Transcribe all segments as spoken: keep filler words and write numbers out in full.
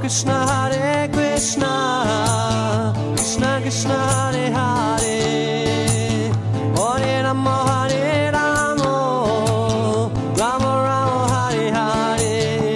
Krishna, Hare Krishna, Krishna Krishna, Hare Hare, Hare Rama, Hare Rama, Rama Rama, Hare Hare.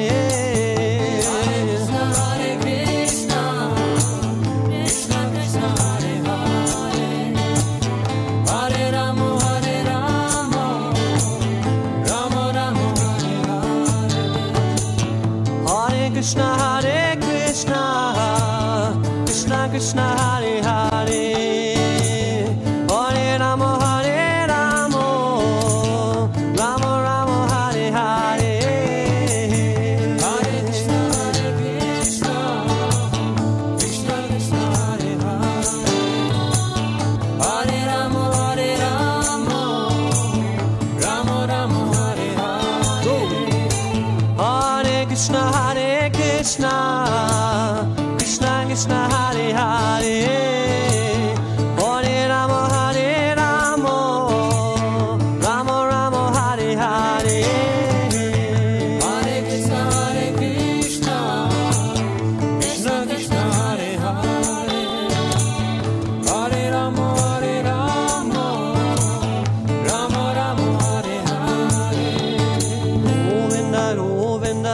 Hare Krishna, Hare Krishna, Krishna Krishna, Hare Hare, Hare Rama, Hare Rama, Rama Rama, Hare Hare. Hare Krishna, Hare Krishna, Krishna Krishna, Hare Hare, Hare Rama, Hare Rama, Rama Rama, Hare Hare. Hare Krishna, Hare Krishna, Krishna Krishna, Hare Hare, Hare Rama, Hare Rama, Rama Rama, Hare Hare. Hare Krishna, Hare Krishna, Krishna Krishna, Hare Hare, Hare Rama, Hare Rama, Rama Rama, Hare Hare. Hare Krishna, Hare Krishna, Krishna Krishna, Hare Hare, Hare Rama, Hare Rama, Rama Rama, Hare Hare. Govinda, Govinda,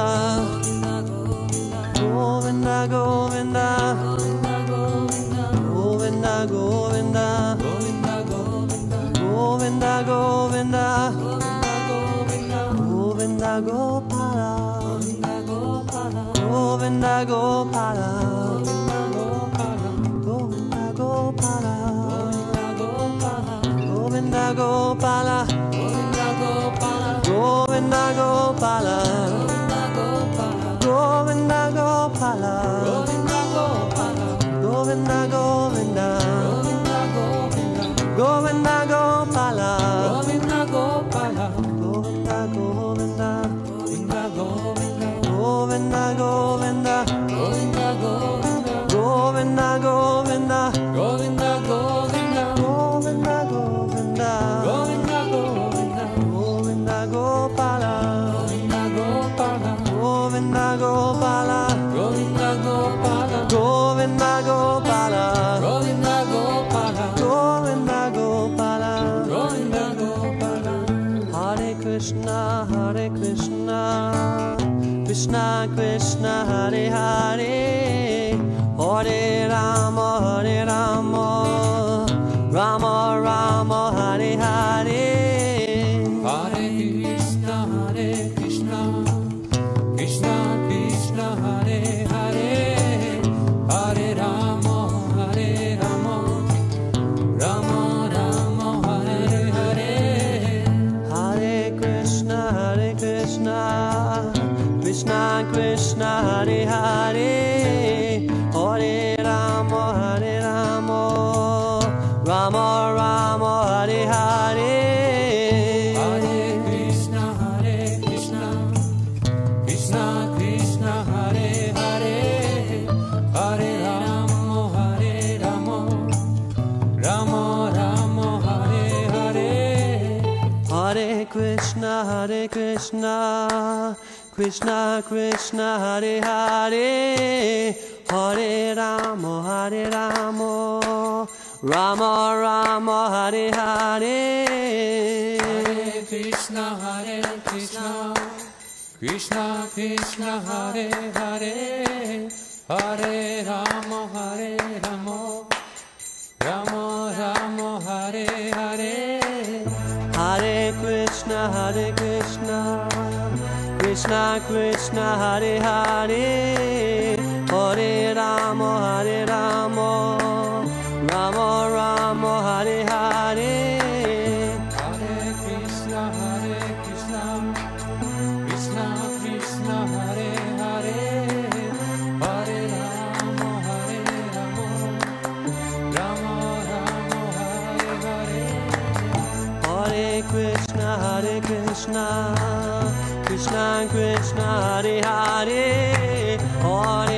Govinda, Govinda, Govinda, Govinda, Govinda, Govinda, Govinda Gopala, Govinda Gopala, Govinda Gopala, Govinda Gopala, Govinda Gopala, Govinda Gopala, Govinda Govinda, Govinda Gopala, Govinda Gopala, Govinda Govinda, Govinda Govinda, Govinda Govinda, Govinda Govinda Govinda, Govinda, Govinda Govinda, Govinda Govinda, Govinda Govinda Govinda, Gopala, Govinda Gopala, Govinda Gopala, Govinda Gopala, Govinda Gopala, Govinda Gopala, Govinda Gopala, Govinda Gopala. Hare Krishna, Hare Krishna, Krishna Krishna, Hare Hare, Hare Rama, Hare Rama, Rama Rama, Hare Hare. Hare Krishna, Hare Krishna, Krishna Krishna, Hare Hare, Hare Rama, Hare Rama, Rama Rama, Hare Hare. Hare Krishna, Hare Krishna, Krishna Krishna, Hare Hare, Hare Rama, Hare Rama, Rama Rama, Hare Hare. Hare Krishna, Hare Krishna, Krishna Krishna, Hare Hare, Hare Rama, Hare Rama, Rama Rama, Hare Hare. Hare Krishna, Hare Krishna, Krishna Krishna, Hare Hare, Hare Rama, Hare Rama, Rama Rama, Hare Hare. Hare Krishna, Hare Krishna, Krishna Krishna, Hare Hare, Hare Rama, Hare Rama, Rama Rama, Hare Hare. Hare Krishna, Hare Krishna, Krishna Krishna, Hare Hare, Hare Rama, Hare Rama, Rama Rama, Hare Hare. Hare Krishna, Hare Krishna, Krishna Krishna, Hare Hare, Hare Rama, Hare Rama, Rama Rama, Hare Hare. Hare Krishna, Hare Krishna, Krishna Krishna, Hare Hare, Hare